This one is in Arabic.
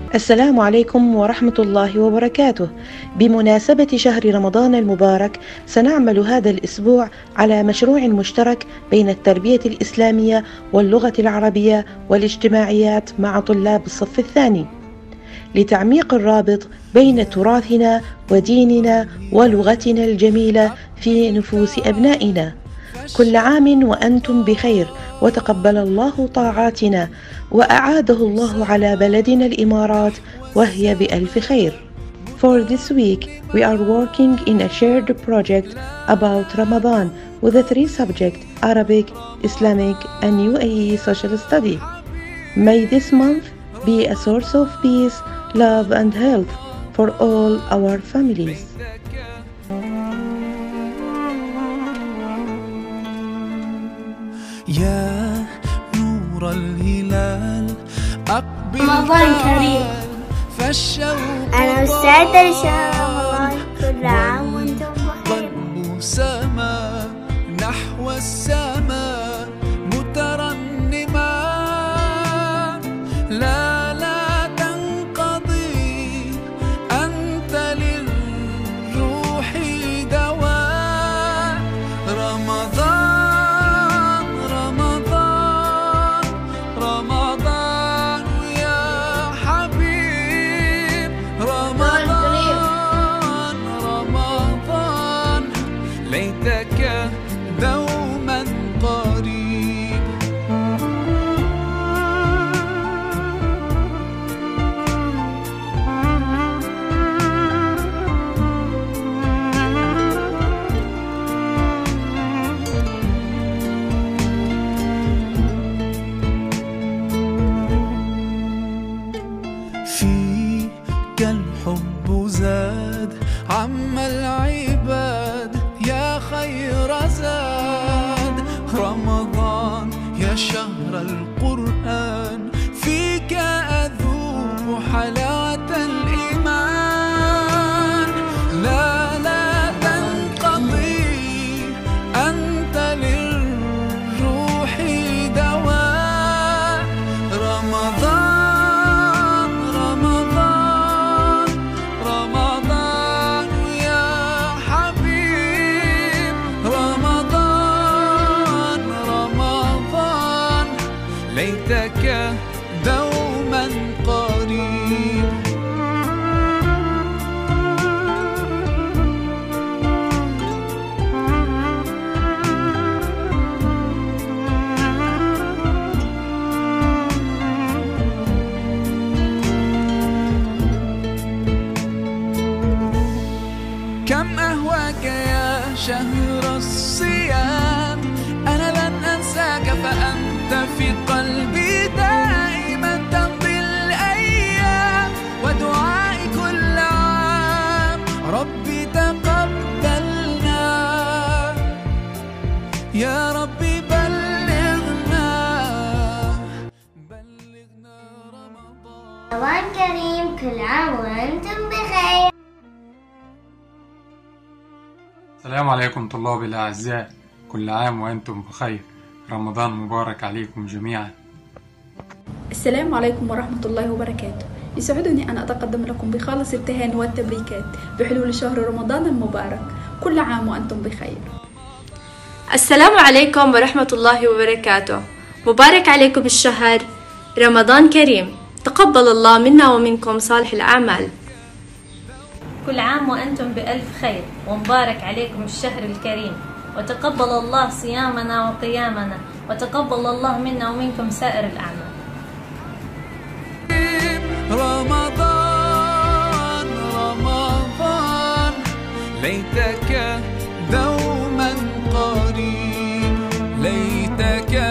السلام عليكم ورحمة الله وبركاته. بمناسبة شهر رمضان المبارك سنعمل هذا الأسبوع على مشروع مشترك بين التربية الإسلامية واللغة العربية والاجتماعيات مع طلاب الصف الثاني، لتعميق الرابط بين تراثنا وديننا ولغتنا الجميلة في نفوس أبنائنا. كل عام وأنتم بخير، وتقبل الله طاعاتنا، وأعاده الله على بلدنا الإمارات وهي بألف خير. For this week, we are working in a shared project about Ramadan with the three subjects Arabic, Islamic, and UAE Social Study. May this month be a source of peace, love, and health for all our families. يا نور الهلال أقبل رمضان كريم. فالشوق أنا مستعدة لشهر رمضان، كل عام وأنتم بخير. قلب سما نحو السماء مترنما، لا تنقضي، أنت للروح دواء. رمضان ليتك دوما قريب. فيك الحب زاد عم العباد، يا خير زاد. رمضان يا شهر القرآن، فيك أذوق حلاوة الإيمان. لا تنقضي، أنت للروح دواء. رمضان ليتك دوما قريب. كم أهواك يا شهر الصيام، أنا لن أنساك فأنت في قلبي دائما. تمضي الأيام ودعائي كل عام، ربي تقبلنا يا ربي، بلغنا رمضان كريم، كل عام وأنتم بخير. السلام عليكم طلابي الأعزاء، كل عام وأنتم بخير. رمضان مبارك عليكم جميعا. السلام عليكم ورحمة الله وبركاته. يسعدني أن أتقدم لكم بخالص التهاني والتبريكات بحلول شهر رمضان المبارك. كل عام وأنتم بخير. السلام عليكم ورحمة الله وبركاته. مبارك عليكم الشهر رمضان كريم، تقبل الله منا ومنكم صالح الأعمال. كل عام وأنتم بألف خير، ومبارك عليكم الشهر الكريم، وتقبل الله صيامنا وقيامنا، وتقبل الله منا ومنكم سائر الأعمال. رمضان ليتك دوما قريب، ليتك